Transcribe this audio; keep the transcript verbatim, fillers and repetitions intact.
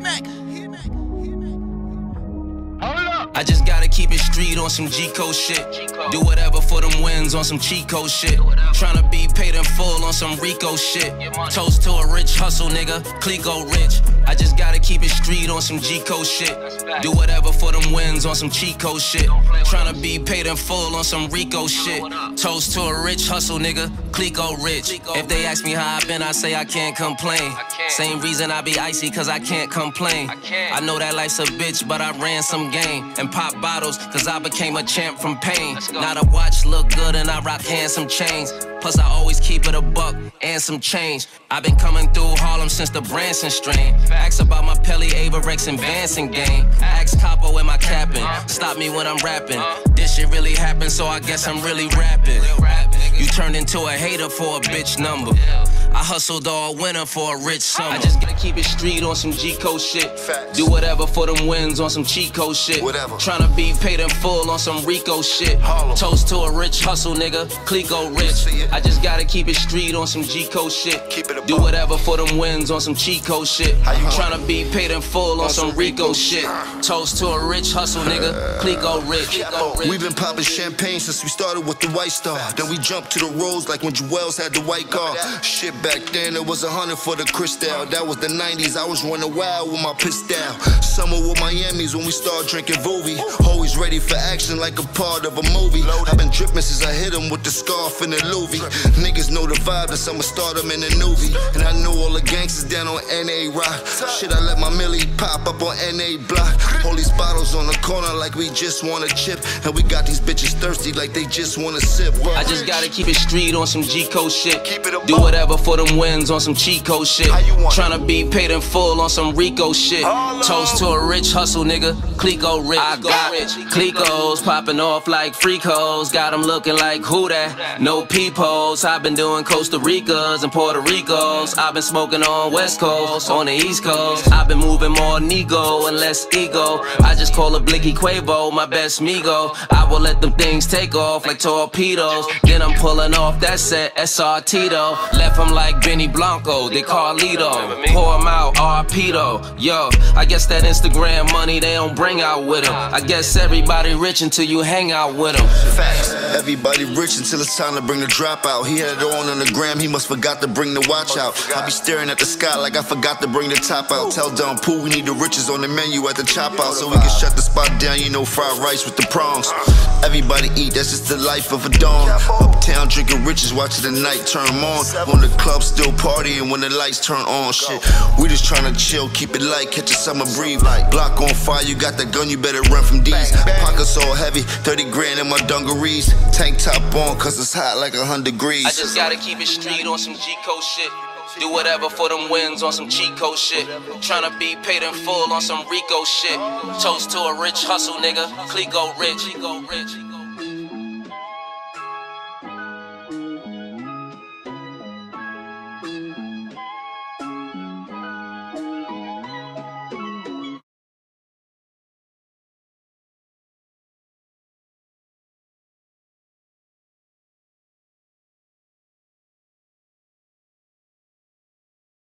I just gotta keep it street on some G-code shit. Do whatever for them wins on some cheat code shit. Tryna be paid in full on some Rico shit. Toast to a rich hustle, nigga. Clico rich. I just gotta keep it street on some G-code shit. Do whatever for them wins on some cheat code shit. Tryna be paid in full on some Rico shit. Toast to a rich hustle, nigga. Clico rich. If they ask me how I been, I say I can't complain. Same reason I be icy, cause I can't complain. I know that life's a bitch, but I ran some game. And pop bottles, cause I became a champ from pain. Now the watch look good and I rock handsome chains. Plus I always keep it a buck and some change. I've been coming through Harlem since the Branson strain. Ask about my Pelly, Averex, and Vanson game. Ask Capo in my capping. Stop me when I'm rapping. This shit really happened, so I guess I'm really rapping. You turned into a hater for a bitch number. I hustled all winter for a rich summer. I just gotta keep it street on some G-code shit. Facts. Do whatever for them wins on some cheat code shit. Whatever. Tryna be paid in full on some Rico shit. Harlem. Toast to a rich hustle, nigga. Clico rich. I just gotta keep it street on some G-code shit. Keep it a Do buck. whatever for them wins on some cheat code shit. How you Tryna be paid in full on, On some some Rico Rico shit. shit. Toast to a rich hustle, nigga. Clico rich. We've been popping champagne since we started with the White Star. Then we jumped to the Rose like when Jewels had the white car. Shit, back then it was a hundred for the Cristal. That was the nineties, I was running wild with my pistol. Summer with Miami's when we started drinking Vovi. Always ready for action like a part of a movie. I've been dripping since I hit him with the scarf and the Louis. Niggas know the vibe, that's I'ma start them in the newbie. And I know all the gangsters down on N A Rock. Shit, I let my Millie pop up on N A Block. All these bottles on the corner like we just want a chip. And we got these bitches thirsty like they just want to sip. I just gotta keep it street on some G-code shit. Keep it a Do buck. whether for them wins on some cheat code shit. How you want it? Tryna be paid in full on some Rico shit. Harlem. Toast to a rich hustle, nigga. Clico rich. I got Clicos popping off like freakos. Got them looking like who that? No peepholes. I've been doing Costa Ricas and Puerto Ricos. I've been smoking on West Coast, on the East Coast. I've been moving more Nego and less ego. I just call a Blicky Quavo my best migo. I will let them things take off like torpedoes. Then I'm pulling off that set, S R Tito. Left him like Benny Blanco, they Carlito. Pour him out, R P though. Yo, I guess that Instagram money they don't bring out with him. I guess everybody rich until you hang out with him. Facts. Everybody rich until it's time to bring the drop out. He had it on on the gram, he must forgot to bring the watch out. I be staring at the sky like I forgot to bring the top out. Tell Don Pooh we need the riches on the menu at the chop out, so we can shut the spot down, you know, fried rice with the prongs. Everybody eat, that's just the life of a dawn. Uptown drinking riches, watching the night turn on. When the club still partying, when the lights turn on. Shit, we just tryna chill, keep it light, catch a summer breeze. Block on fire, you got the gun, you better run from these. Pockets all heavy, thirty grand in my dungarees. Tank top on, cause it's hot like a hundred degrees. I just gotta keep it street on some G-code shit. Do whatever for them wins on some cheat code shit. Tryna be paid in full on some Rico shit. Toast to a rich hustle, nigga. Clico rich.